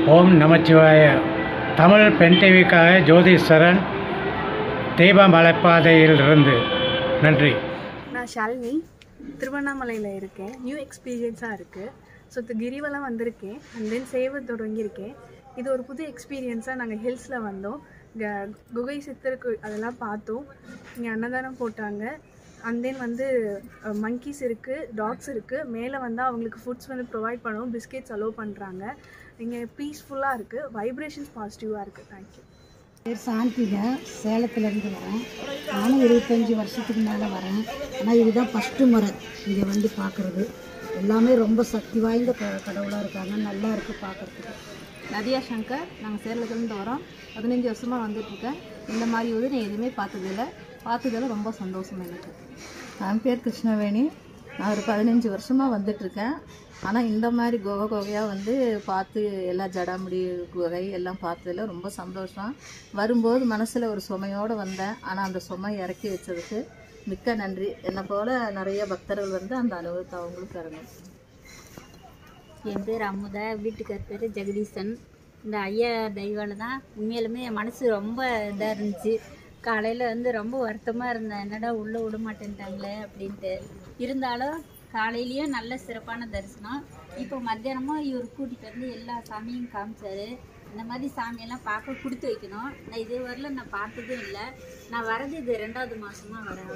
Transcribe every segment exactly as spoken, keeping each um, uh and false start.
ஓம் நமச்சிவாய. தமிழ் பெண் டிவிக்காக ஜோதீஸ்வரன் தீப மலைப்பாதையிலிருந்து. நன்றி. நான் ஷாலினி, திருவண்ணாமலையில் இருக்கேன். நியூ எக்ஸ்பீரியன்ஸாக இருக்குது. ஸோ இது கிரிவலம் வந்திருக்கேன் அண்ட் தென் சேவை தொடங்கியிருக்கேன். இது ஒரு புது எக்ஸ்பீரியன்ஸாக. நாங்கள் ஹில்ஸில் வந்தோம், இங்கே குகை சித்தருக்கு அதெல்லாம் பார்த்தோம். இங்கே அன்னதானம் போட்டாங்க. அண்ட் தென் வந்து மங்கீஸ் இருக்குது, டாக்ஸ் இருக்குது. மேலே வந்து அவங்களுக்கு ஃபுட்ஸ் வந்து ப்ரொவைட் பண்ணுவோம், பிஸ்கெட்ஸ் அலோவ் பண்ணுறாங்க. இங்கே பீஸ்ஃபுல்லாக இருக்குது, வைப்ரேஷன்ஸ் பாசிட்டிவாக இருக்குது. தேங்க்யூ. பேர் சாந்திங்க, சேலத்துலேருந்து வரேன். நானும் இருபத்தஞ்சி வருஷத்துக்கு மேலே வரேன். ஆனால் இதுதான் ஃபஸ்ட்டு முறை இங்கே வந்து பார்க்குறது. எல்லாமே ரொம்ப சக்தி வாய்ந்த க கடவுளாக இருக்காங்க. நல்லா இருக்குது பார்க்குறதுக்கு. நதியா சங்கர், நாங்கள் சேலத்துலேருந்து வரோம். பதினஞ்சு வருஷமாக வந்துட்டுருக்கேன். இந்த மாதிரி வந்து நான் எதுவுமே பார்த்ததில்லை. பார்த்ததில் ரொம்ப சந்தோஷம் எனக்கு. என் பேர் கிருஷ்ணவேணி. நான் ஒரு பதினஞ்சு வருஷமாக வந்துட்டுருக்கேன். ஆனால் இந்த மாதிரி குகை குகையாக வந்து பார்த்து எல்லா ஜடாமுடி குகை எல்லாம் பார்த்ததில் ரொம்ப சந்தோஷம். வரும்போது மனசில் ஒரு சுமையோடு வந்தேன். ஆனால் அந்த சுமை இறக்கி வச்சதுக்கு மிக்க நன்றி. என்னை போல் நிறைய பக்தர்கள் வந்து அந்த அனுபவத்தை அவங்களுக்கு தரணும். என் பேர் அமுதா, வீட்டுக்கார் பேர் ஜெகதீசன். இந்த ஐயா தெய்வால தான் உண்மையிலுமே என் மனசு ரொம்ப இதாக இருந்துச்சு. காலையில் வந்து ரொம்ப வருத்தமாக இருந்தேன், என்னடா உள்ளே விட மாட்டேன்ட்டாங்களே அப்படின்ட்டு. இருந்தாலும் காலையிலையும் நல்ல சிறப்பான தரிசனம். இப்போ மத்தியானமும் இவர் கூட்டிகிட்டு வந்து எல்லா சாமியும் காமிச்சார். இந்த மாதிரி சாமியெல்லாம் பார்க்க கொடுத்து வைக்கணும். நான் இது வரல நான் பார்த்ததும் இல்லை. நான் வரது இது ரெண்டாவது மாதமாக வரேன்.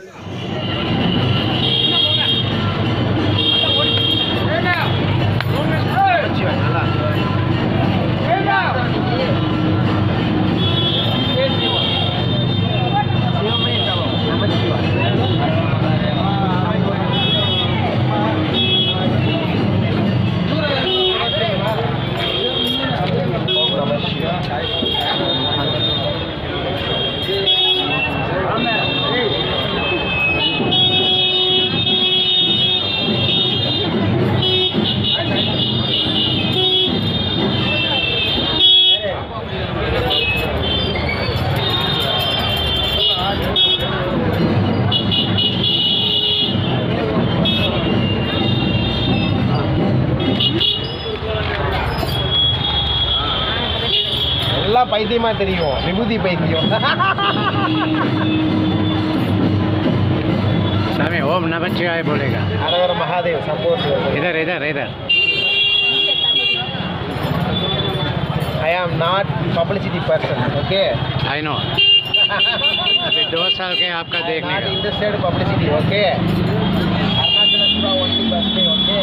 பைத்தியமா தெரியும், விபூதி பைத்தியம். स्वामी ओम नमः शिवाय बोलेगा. हर हर महादेव. सपोर्ट. इधर इधर इधर. I am not publicity person. Okay. I know. अभी दो साल के आपका देखने का. Not interested publicity. Okay. Arunachala only birthday. Okay.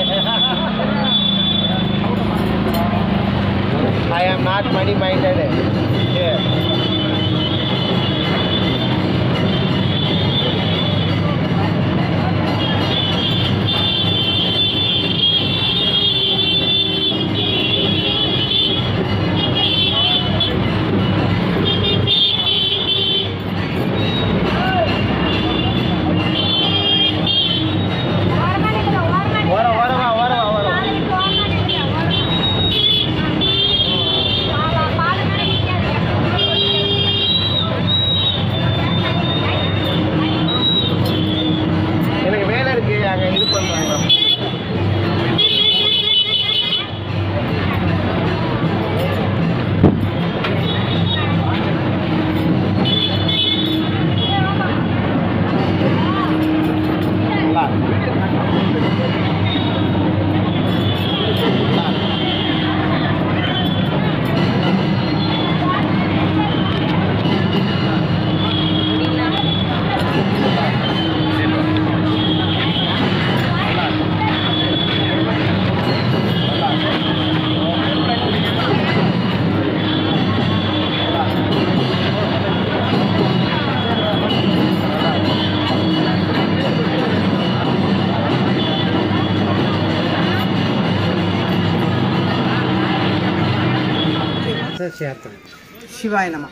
I am not money minded. Yeah. சிவாய நம.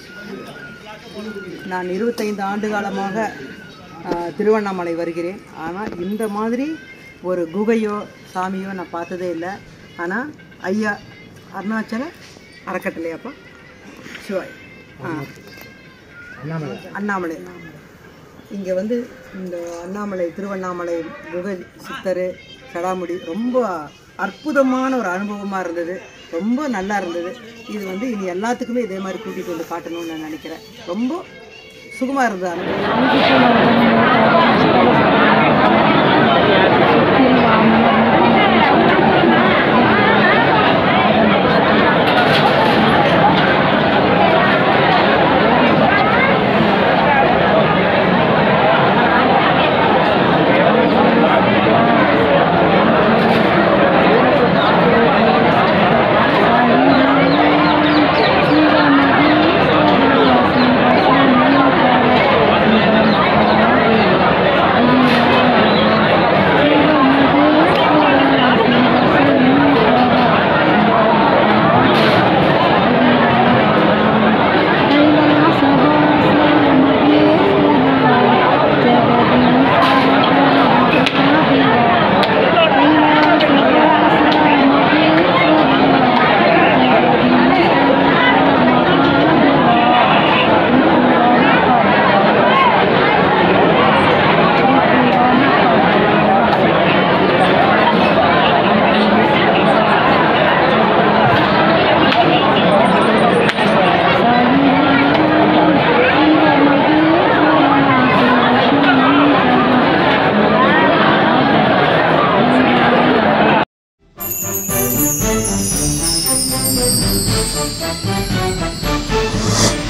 நான் இருபத்தைந்து ஆண்டு காலமாக திருவண்ணாமலை வருகிறேன். ஆனால் இந்த மாதிரி ஒரு குகையோ சாமியோ நான் பார்த்ததே இல்லை. ஆனால் ஐயா அருணாச்சல அறக்கட்டளையாப்பா சிவாய் அண்ணாமலை இங்கே வந்து இந்த அண்ணாமலை திருவண்ணாமலை குகை சித்தர் சடாமுடி ரொம்ப அற்புதமான ஒரு அனுபவமாக இருந்தது. ரொம்ப நல்லா இருந்தது. இது வந்து இனி எல்லாத்துக்குமே இதே மாதிரி கூட்டிகிட்டு வந்து காட்டணும்னு நான் நினைக்கிறேன். ரொம்ப சுகமாக இருந்தது Thank you.